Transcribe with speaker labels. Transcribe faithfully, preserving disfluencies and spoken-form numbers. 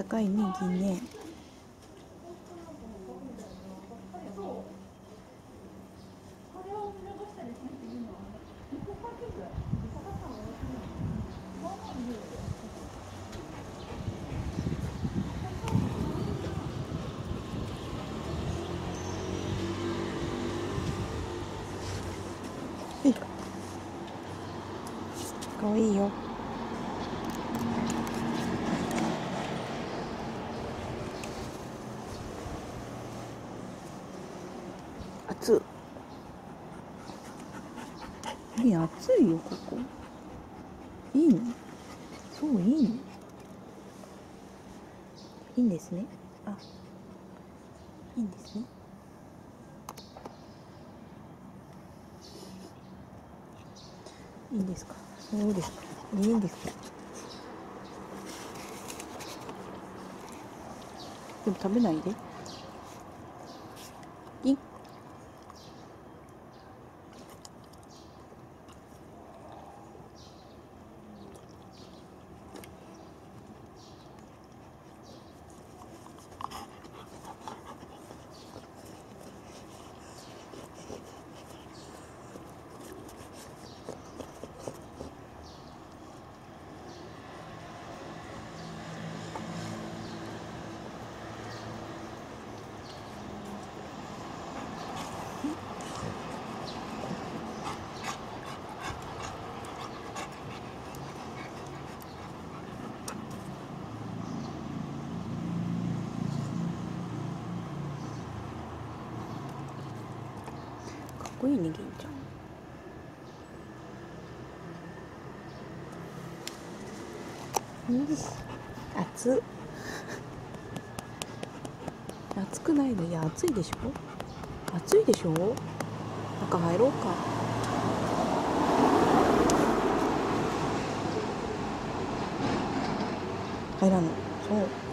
Speaker 1: かいね銀ね。えい、かわいいよ。熱い。ね、暑いよここ。いいの？そういいの？いいんですね。あ、いいんですね。いいんですか。そうですか。いいんですか。でも食べないで。いい。かっこいいね銀ちゃん。よし。熱っ。熱くないの？いや暑いでしょ。暑いでしょ。中入ろうか。入らんの。そう。